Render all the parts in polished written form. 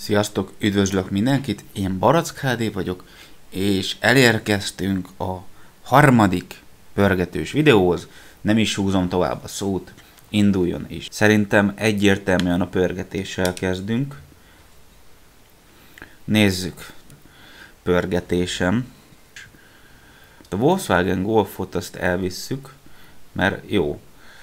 Sziasztok, üdvözlök mindenkit, én Barack HD vagyok, és elérkeztünk a harmadik pörgetős videóhoz, nem is húzom tovább a szót, induljon is. Szerintem egyértelműen a pörgetéssel kezdünk. Nézzük, pörgetésem. A Volkswagen Golfot azt elvisszük, mert jó.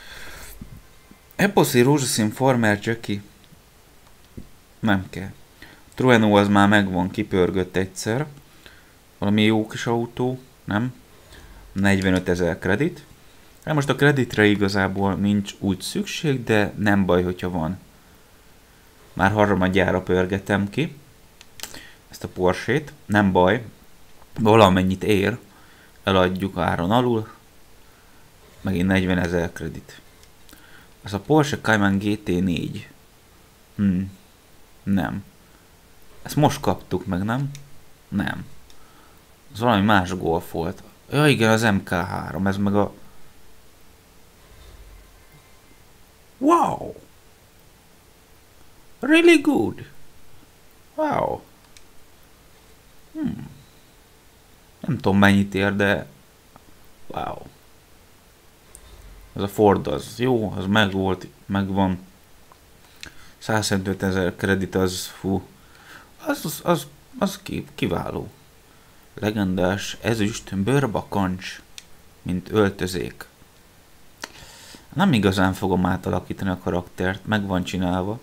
Eposzi rózsaszín Farmer Jackie nem kell. Trueno az már megvan, kipörgött egyszer. Valami jó kis autó, nem? 45 000 kredit. Hát most a kreditre igazából nincs úgy szükség, de nem baj, hogyha van. Már harmadjára pörgetem ki ezt a Porsche-t. Nem baj, valamennyit ér. Eladjuk áron alul. Megint 40 000 kredit. Ez a Porsche Cayman GT4. Nem. Ezt most kaptuk meg, nem? Nem. Ez valami más Golf volt. Ja igen, az MK3, ez meg a... Wow! Really good! Wow! Nem tudom mennyit ér, de... Wow! Ez a Ford az jó, az megvolt, megvan. 175 000 kredit az, fú, az kiváló. Legendás ezüst bőrbakancs, mint öltözék. Nem igazán fogom átalakítani a karaktert, meg van csinálva.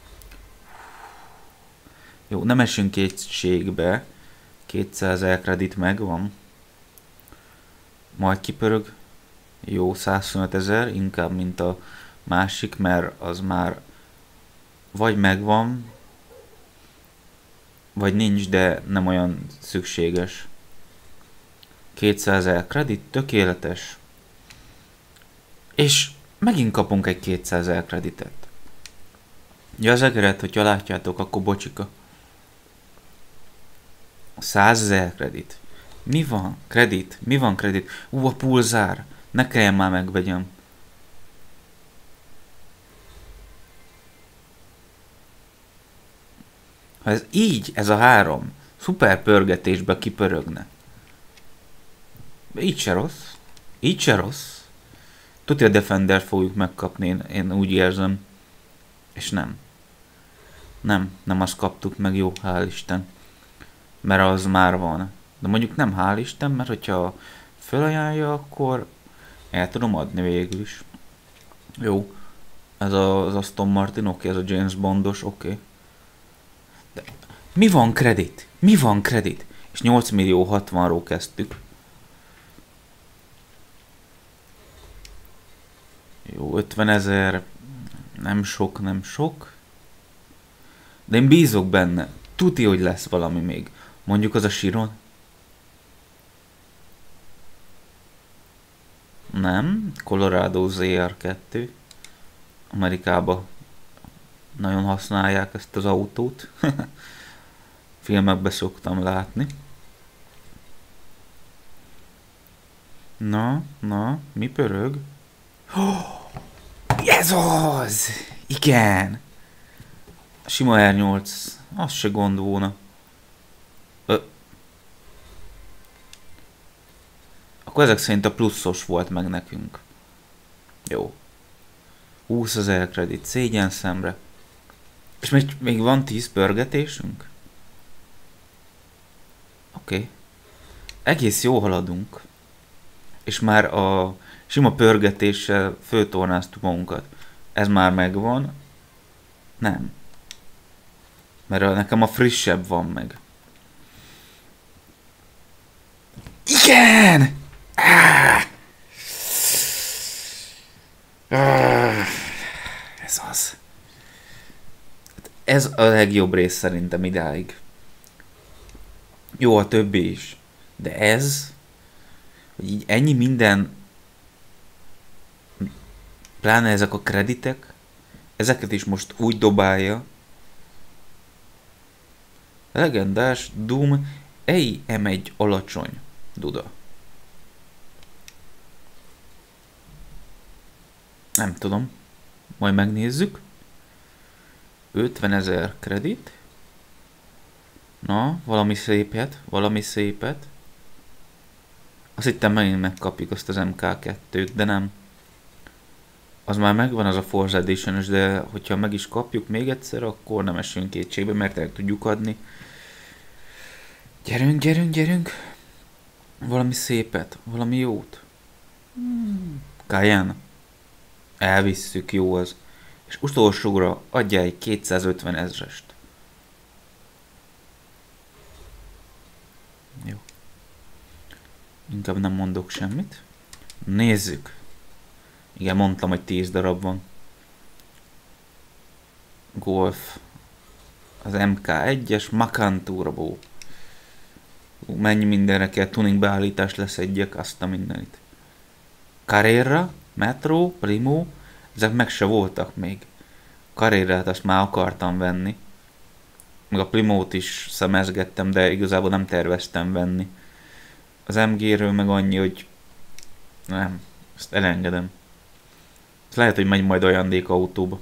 Jó, nem esünk kétségbe. 200 000 kredit megvan. Majd kipörög. Jó, 125 000, inkább mint a másik, mert az már vagy megvan, vagy nincs, de nem olyan szükséges. 200 000 kredit, tökéletes. És megint kapunk egy 200 000 kreditet. Ja, az egeret, hogyha látjátok, akkor bocsika. 100 000 kredit. Mi van? Kredit? Mi van kredit? A pulzár. Ne kelljen már megvegyem. Ha ez így, ez a három szuper pörgetésbe kipörögne. Így se rossz. Így se rossz. Tudja, a Defender fogjuk megkapni, én úgy érzem. És nem. Nem azt kaptuk meg, jó, hál' Isten. Mert az már van. De mondjuk nem hál' Isten, mert hogyha felajánlja, akkor el tudom adni végül is. Jó. Ez az Aston Martin, oké, ez a James Bondos, oké. De mi van kredit? Mi van kredit? És 8 millió 60-ról kezdtük. Jó, 50 000. Nem sok, nem sok. De én bízok benne. Tuti, hogy lesz valami még. Mondjuk az a Chiron. Nem. Colorado ZR2. Amerikában nagyon használják ezt az autót. Filmekben szoktam látni. Na, mi pörög? Ez az! Igen! A sima R8, az se gond volna. Akkor ezek szerint a pluszos volt meg nekünk. Jó. 20 000 kredit szégyen szemre. És még van 10 pörgetésünk? Oké. Egész jó haladunk. És már a sima pörgetéssel föltornáztuk magunkat. Ez már megvan. Nem. Mert nekem a frissebb van meg. Igen! Ez az. Ez a legjobb rész szerintem idáig. Jó, a többi is. De ez, hogy így ennyi minden, pláne ezek a kreditek, ezeket is most úgy dobálja. Legendás Doom AM1 alacsony duda. Nem tudom. Majd megnézzük. 50 000 kredit. Na, valami szépet, valami szépet. Azt hittem megint megkapjuk azt az MK2-t, de nem. Az már megvan, az a Forza edition, de hogyha meg is kapjuk még egyszer, akkor nem esünk kétségbe, mert el tudjuk adni. Gyerünk, gyerünk, gyerünk! Valami szépet, valami jót. Cayenne. Elvisszük, jó az. És utolsóra adjál egy 250 ezrest. Jó. Inkább nem mondok semmit. Nézzük. Igen, mondtam, hogy 10 darab van. Golf. Az MK1-es Macan Turbo. Mennyi mindenre kell, tuning beállítás leszedjek, azt a mindenit. Carrera, Metro, Primo, ezek meg se voltak még. Carrerát azt már akartam venni. Meg a Primót is szemezgettem, de igazából nem terveztem venni. Az MG-ről meg annyi, hogy nem, ezt elengedem. Ez lehet, hogy megy majd ajándékautóba.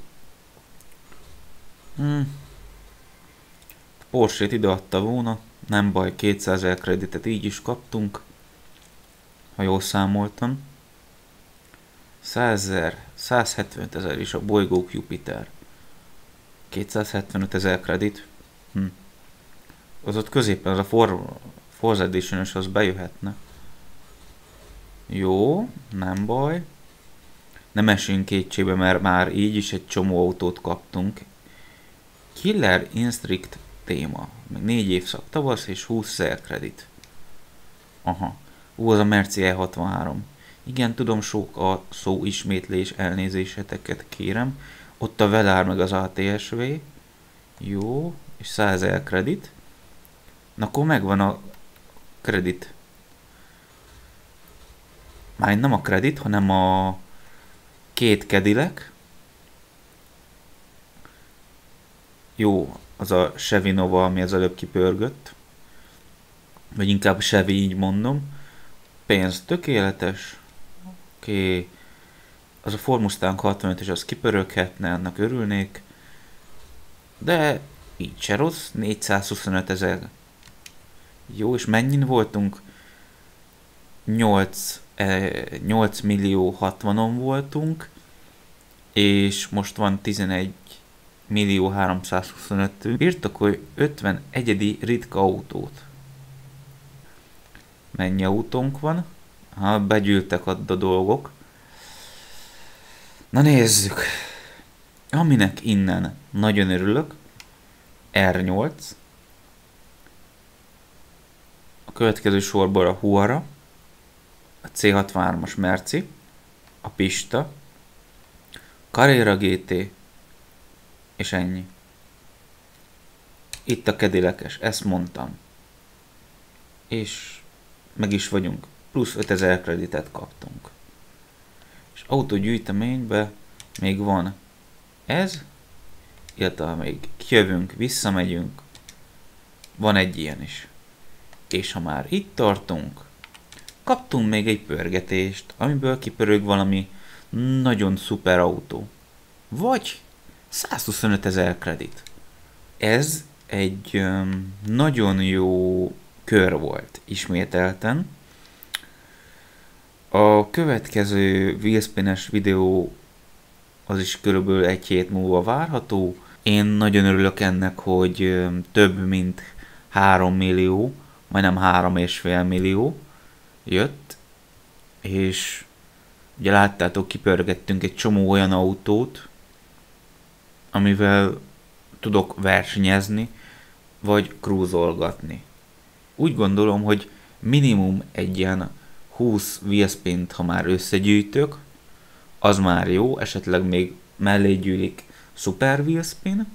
Porsche-t ideadta volna, nem baj, 200 000 kreditet így is kaptunk, ha jól számoltam. 100 000, 175 000 is a bolygók Jupiter. 275 000 kredit. Az ott középen, az a Forza Edition-ös, az bejöhetne. Jó, nem baj. Nem esünk kétségbe, mert már így is egy csomó autót kaptunk. Killer Instinct téma. Még 4 évszak tavasz és 20 000 kredit. Aha. Az a Merci E63. Igen, tudom, sok a szó ismétlés, elnézéseteket kérem. Ott a Velar meg az ATSV. Jó, és 100 000 kredit. Na akkor megvan a kredit. Már nem a kredit, hanem a 2 Cadillac. Jó, az a Chevy Nova, ami az előbb kipörgött. Vagy inkább Chevy, így mondom. Pénz tökéletes. Oké. Az a Ford Mustang 65-es, az kipöröghetne, annak örülnék. De így se rossz, 425 000. Jó, és mennyin voltunk? 8 millió 60-on voltunk. És most van 11 millió 325-ünk. Birtokolj 50 egyedi ritka autót. Mennyi autónk van? Ha begyűltek a dolgok. Na nézzük. Aminek innen nagyon örülök. R8. A következő sorban a Huara. A C63-as Merci. A Pista. Carrera GT. És ennyi. Itt a Cadillac-es, ezt mondtam. És meg is vagyunk. Plusz 5000 kreditet kaptunk. És autógyűjteményben még van ez, illetve még kijövünk, visszamegyünk, van egy ilyen is. És ha már itt tartunk, kaptunk még egy pörgetést, amiből kipörög valami nagyon szuper autó. Vagy 125 000 kredit. Ez egy nagyon jó kör volt ismételten. A következő wheelspin-es videó az is körülbelül 1 hét múlva várható. Én nagyon örülök ennek, hogy több mint 3 millió, majdnem 3,5 millió jött, és ugye láttátok, kipörgettünk egy csomó olyan autót, amivel tudok versenyezni, vagy cruisolgatni. Úgy gondolom, hogy minimum egy ilyen 20 wheelspint, ha már összegyűjtök, az már jó, esetleg még mellé gyűlik super wheelspin,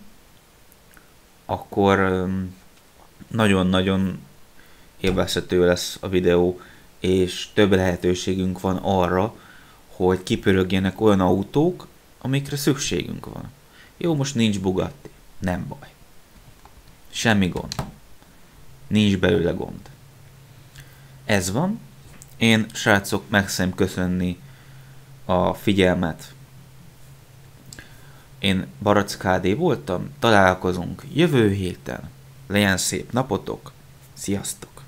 akkor nagyon-nagyon élvezhető lesz a videó, és több lehetőségünk van arra, hogy kipörögjenek olyan autók, amikre szükségünk van. Jó, most nincs Bugatti, nem baj. Semmi gond. Nincs belőle gond. Ez van. Én, srácok, meg szeretném köszönni a figyelmet. Én Barack KD voltam, találkozunk jövő héten. legyen szép napotok, sziasztok!